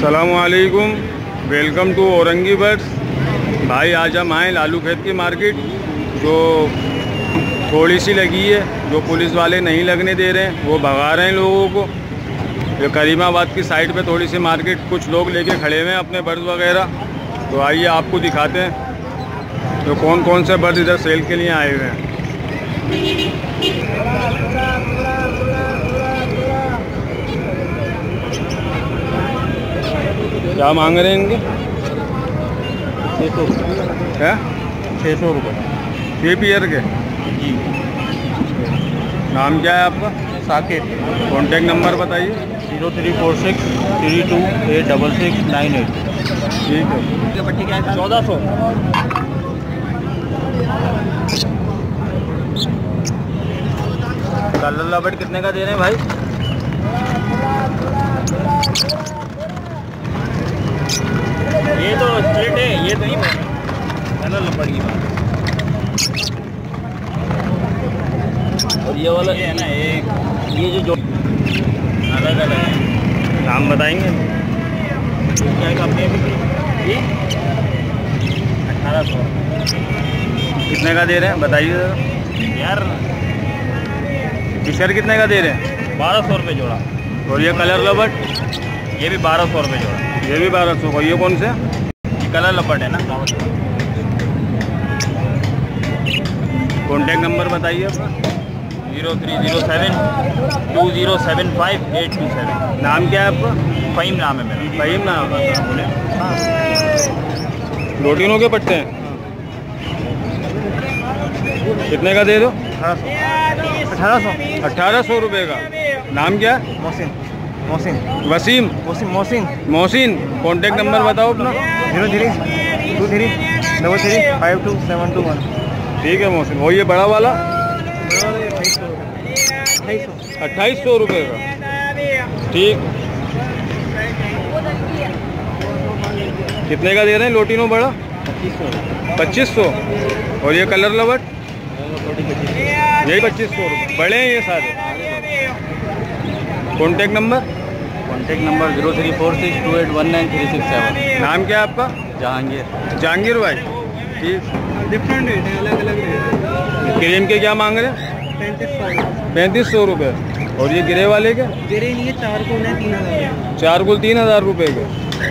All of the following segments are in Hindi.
अस्सलामुअलैकुम, वेलकम टू औरंगी बर्ड्स। भाई आज हम आए लालू खेत की मार्केट, जो थोड़ी सी लगी है, जो पुलिस वाले नहीं लगने दे रहे हैं, वो भगा रहे हैं लोगों को। ये करीमाबाद की साइड पे थोड़ी सी मार्केट, कुछ लोग लेके खड़े हुए हैं अपने बर्ड्स वगैरह। तो आइए आपको दिखाते हैं तो कौन कौन से बर्ड्स इधर सेल के लिए आए हुए हैं। क्या मांग रहे हैं इनके? 600 क्या? 600 रुपये। 6 पेयर के जी। नाम क्या है आपका? साकिब। कॉन्टेक्ट नंबर बताइए। 0346 32866998। ठीक है। पट्टी क्या है? 1400। कलर लबट कितने का दे रहे हैं भाई? ये तो स्प्लिट है, ये तो नहीं कलर लपड़ की बात। और ये वाला है ना, एक ये जो अलग अलग है। नाम बताएंगे? क्या है अपने ये 1800। कितने का दे रहे हैं बताइए ज़रा। यार फिशर कितने का दे रहे हैं? 1200 रुपये जोड़ा। और ये कलर लबट? ये भी 1200 रुपये जोड़ा। ये भी 1200 का। ये कौन से? ये कलर लपट है ना। कॉन्टेक्ट नंबर बताइए अपना। 0307 2075 827। नाम क्या है आपका? फ़हीम नाम है मेरा। फ़हीम नाम है। प्रोटीनों के पट्टे हैं। कितने का दे दो? 1800 रुपये का। नाम क्या? मोहसिन। वसीम। मोहसिन। कॉन्टेक्ट नंबर बताओ अपना। 0323335271। ठीक है मोहसिन। वो ये बड़ा वाला 2800 रुपये का। ठीक। कितने का दे रहे हैं लोटिनो बड़ा? 2500। और ये कलर लबट? यही 2500 रुपये। बड़े हैं ये सारे। Contact number? 0346281937। नाम क्या है आपका? जहांगीर भाई। ठीक। डिफरेंट रेट है, अलग अलग रेट। क्रीम के क्या मांग रहे हैं? 3500 रुपये। और ये गिरे वाले के? गिरे नहीं है, 4 कुल है 3000। 4 कुल 3000 रुपये के।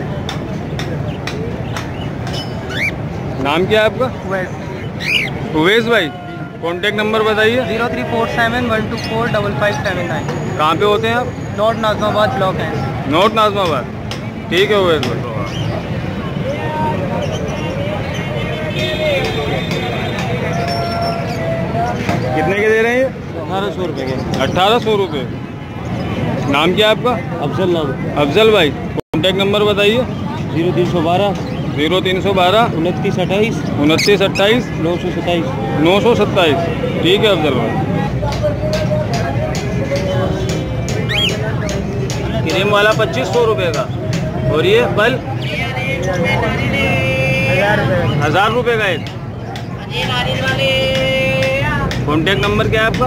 नाम क्या है आपका? उवैस भाई। कॉन्टेक्ट नंबर बताइए। 0347124559। कहाँ पे होते हैं आप? नॉर्थ नाज़माबाद ब्लॉक है। नॉर्थ नाज़माबाद। ठीक है उवैस भाई। कितने के दे रहे हैं ये? 1800 रुपये के। 1800 रुपये। नाम क्या है आपका? अफजल भाई। कॉन्टेक्ट नंबर बताइए। 0312 0312 2928 2928 927। 927। ठीक है अफजल भाई। क्रीम वाला 2500 रुपये का। और ये बल 1000 रुपये का एक। कॉन्टेक्ट नंबर क्या है आपका?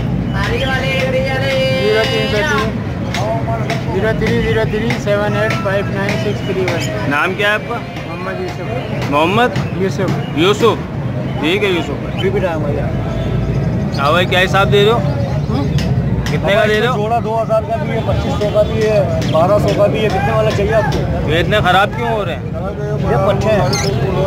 0303785961। नाम क्या है आपका? मोहम्मद यूसुफ। ठीक है यूसुफ भाई। हाँ भाई, क्या हिसाब दे रहे हो? कितने का दे रहे हो? जोड़ा 2000 का भी है, 2500 का भी है, 1200 का भी है। कितने वाला चाहिए आपको? ये इतने ख़राब क्यों हो रहे हैं? ये पट्टे हैं।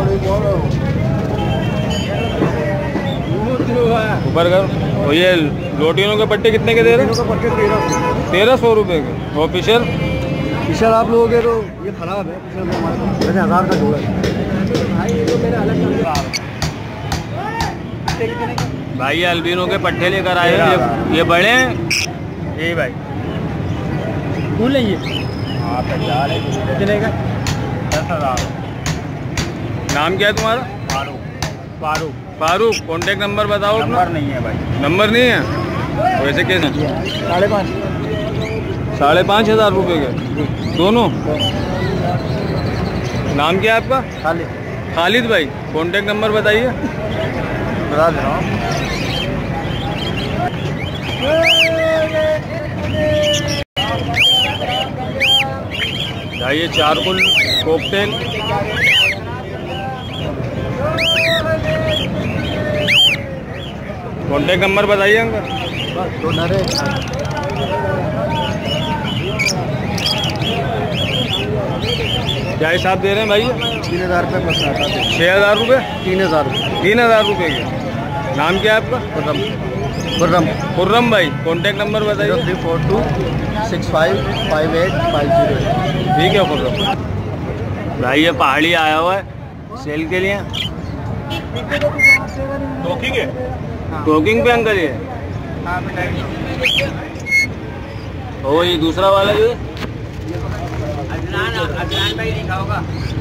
ऊपर कर। और ये लोटिनों के पट्टे कितने के दे रहे हैं? 1300 रुपये के। और फिशर आप लोगे तो ये खराब है। 1000 का जोड़ा है भाई। ये अल्बिनो के पट्टे लेकर आए हैं। ये बड़े हैं यही भाई। फूल है ये। कितने का? 10,000। नाम क्या है तुम्हारा? फारूक। कॉन्टेक्ट नंबर बताओ। नंबर नहीं है भाई। नंबर नहीं है? वैसे कैसे? 5,500 रुपये के दोनों। नाम क्या है आपका? खालिद भाई। कॉन्टेक्ट नंबर बताइए। बता दे रहा हूँ। ये चारकोल कॉकटेल। कॉन्टेक्ट नंबर बताइए अंकल। क्या हिसाब दे रहे हैं भाई? 3000 रुपये बस आता है। 6000 रुपये? 3000 रुपये के। नाम क्या है आपका? खुर्रम भाई। कॉन्टेक्ट नंबर बताइए। 0342655850। ठीक है खुर्रम भाई। ये पहाड़ी आया हुआ है सेल के लिए। टोकिंग है? टोकिंग पे अंकल ये। ओ ये दूसरा वाला जो है अदनान भाई लिखा होगा।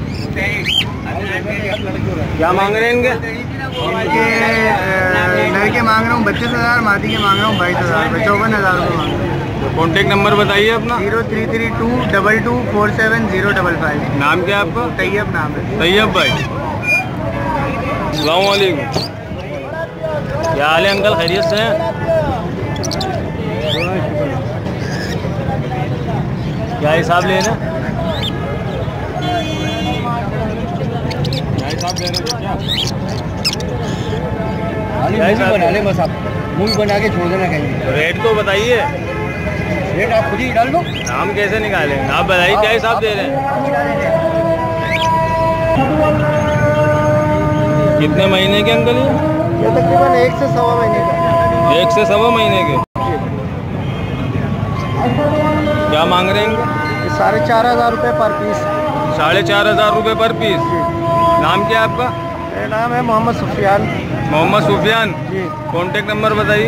क्या मांग रहे हैं इनके? लड़के मांग रहा हूँ 32,000, मादी के मांग रहा हूँ 22,000 रुपये, 54,000 रुपये मांग रहा हूँ। कॉन्टेक्ट नंबर बताइए अपना। 0332224705। नाम क्या है आपका? तैयब नाम है। तैयब भाई। अस्सलाम वालेकुम। क्या हाल है अंकल? खैरियत से हैं? क्या हिसाब ले रहे हैं? क्या हिसाब बना ले बस आप, मूवी बना के छोड़ देना कहीं। रेट तो बताइए। रेट आप खुद ही डाल दो। नाम कैसे निकालें? आप बताइए क्या हिसाब दे रहे हैं? कितने महीने के अंकल ये? तकरीबन 1 से सवा महीने का। 1 से सवा महीने के। क्या मांग रहे हैं इनके? 4,500 रुपये पर पीस। 4,500 रुपये पर पीस। नाम क्या है आपका? मेरा नाम है मोहम्मद सुफियान। मोहम्मद सुफियान जी। कॉन्टेक्ट नंबर बताइए।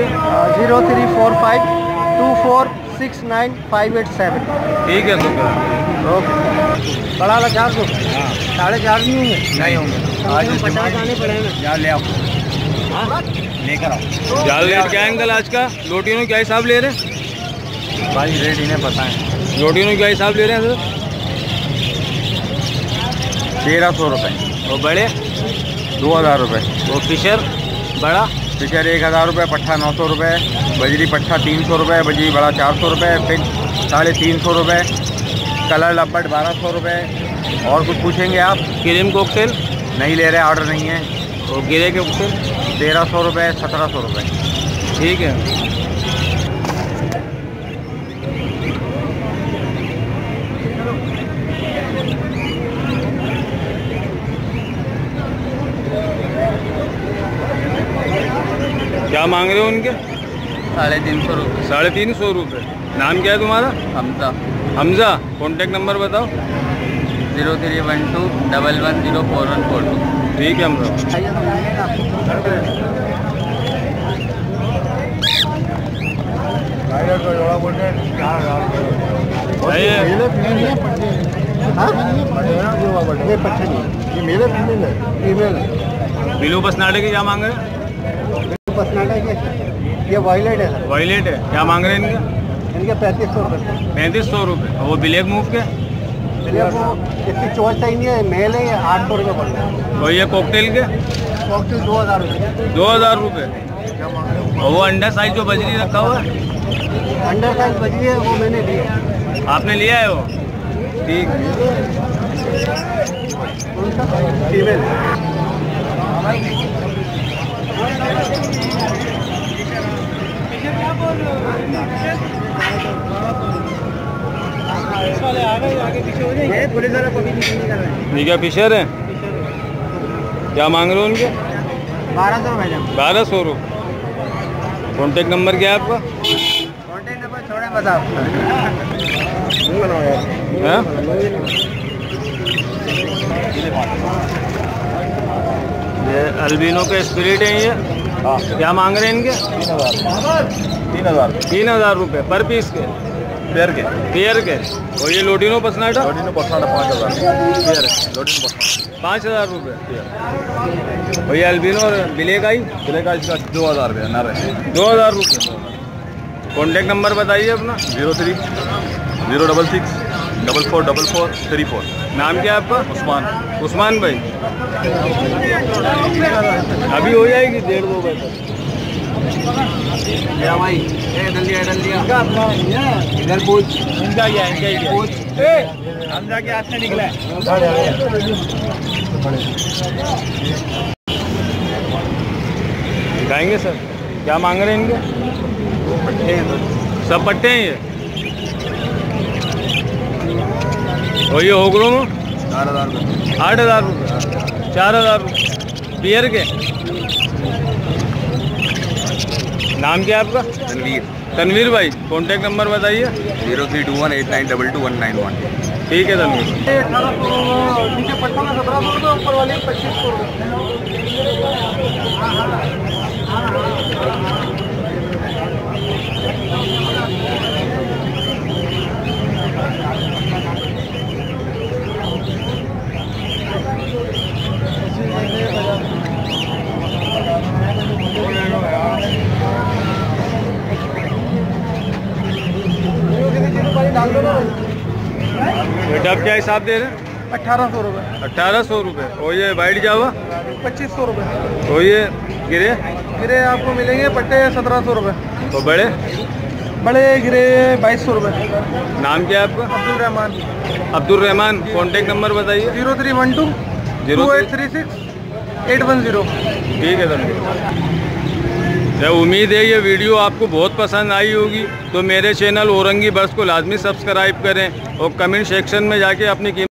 03452469,587। ठीक है सुफियान। ओके। बड़ा वाला 400। 4,500 नहीं होंगे? नहीं होंगे। आज 50 आने पड़ेंगे। जाल ले आओ, लेकर आओ। जाल रेट क्या है अंकल आज का? लोटिनो क्या हिसाब ले रहे हैं भाई? रेट इन्हें पता है। लोटिनो क्या हिसाब ले रहे हैं सर? 1,300 रुपये। और बड़े? 2,000 रुपये। वो फिशर बड़ा? फिशर 1,000 रुपये, पट्ठा 900 रुपये, बजरी पट्ठा 300 रुपये, बजरी बड़ा 400 रुपये, फिर 350 रुपये, कलर लपट 1200 रुपये। और कुछ पूछेंगे आप? क्रीम कॉकटेल नहीं ले रहे, ऑर्डर नहीं है। और गिरे के कॉकटेल 1,300 रुपये, 1,700 रुपये। ठीक है। क्या मांग रहे हो उनके? 350 रुपये। 350 रुपये। नाम क्या है तुम्हारा? हमजा। हमजा। कॉन्टेक्ट नंबर बताओ। 031211041442। ठीक है हमजा। बिलू पसनाटे की क्या मांग रहे हैं? ये वायलेट है सर। वायलेट है। क्या मांग रहे हैं इनके? इनके 3500 रुपये। 3500 रुपये। और वो ब्लैक मूव के? इसकी चॉइस ही नहीं है, मेल है, ये 800 रुपये पड़ रहा है। और ये कॉकटेल के? कॉकटेल 2,000 रुपये। 2,000 रुपये। और वो अंडर साइज जो बजरी रखा हुआ है? अंडर साइज बजरी है, वो मैंने लिया। आपने लिया है वो? ठीक। फीमेल। ठीक है। फिशर है? क्या मांग रहे हो उनके? 1200 रुपये। 1200 रुपये। कॉन्टेक्ट नंबर क्या है आपका? कॉन्टेक्ट नंबर छोड़े बस आप। हैं? ये अल्बिनो के स्पिरिट है ये। क्या मांग रहे हैं इनके? 3,000 रुपये पर पीस के? पेयर के। और ये लोटिनो पसनाटा? 5,000 रुपये। और ये अल्बिनो और ब्लैक इसका 2,000 रुपये। 2,000 रुपये। कॉन्टेक्ट नंबर बताइए अपना। 03-066-444434। नाम क्या है आपका? उस्मान। उस्मान भाई। अभी हो जाएगी 1.5-2 बजे। भाई डल दिया इधर पूछ। इनका क्या? हमजा के हाथ से निकला है। दिखाएंगे सर, क्या मांग रहे हैं इनके? सब पट्टे हैं ये। और ये होगड़ों में 4,000 रुपये। 8,000 रुपये, 4,000 रुपये पियर के। नाम क्या है आपका? तनवीर। तनवीर भाई, कॉन्टेक्ट नंबर बताइए। 03218922 191। ठीक है तनवीर। 1800 नीचे पट्टा में 1700 रुपये, ऊपर वाले 2500 रुपये। बेटा आप क्या हिसाब दे रहे हैं? 1800 रुपये। 1800 रुपये। और ये वाइट जावा 2500 रुपये। और ये गिरे गिरे आपको मिलेंगे पट्टे 1700 रुपये। और बड़े बड़े गिरे 2200 रुपये। नाम क्या है आपका? अब्दुल रहमान। अब्दुल रहमान, कॉन्टेक्ट नंबर बताइए। 0312 2836 810। ठीक है सर। उम्मीद है ये वीडियो आपको बहुत पसंद आई होगी, तो मेरे चैनल औरंगी बर्ड्स को लाजमी सब्सक्राइब करें और कमेंट सेक्शन में जाके अपनी